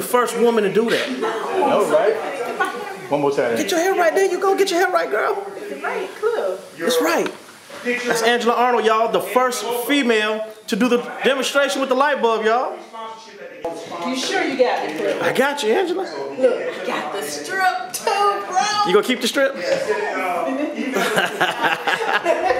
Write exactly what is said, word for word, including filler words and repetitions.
first woman to do that. No, right? One more time. Get your hair right. There you go. Get your hair right, girl. Right, cool. That's right. That's Angela Arnold, y'all. The first female to do the demonstration with the light bulb, y'all. You sure you got it, Cliff? I got you, Angela. Look, I got the strip too, bro. You gonna keep the strip?